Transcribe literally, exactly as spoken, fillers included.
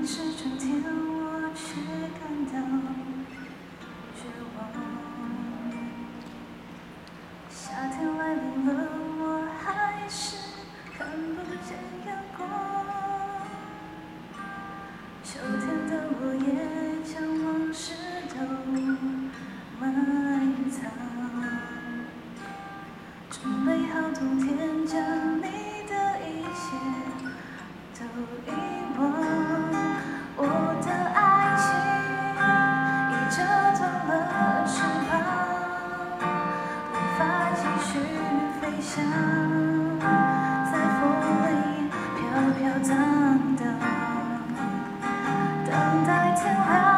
是春天，我却感到绝望。夏天来临了，我还是看不见阳光。秋天的落叶将往事都埋藏，准备好冬天将你的一切都遗忘。我的爱情已折断了翅膀，无法继续飞翔，在风里飘飘荡荡，等待天亮。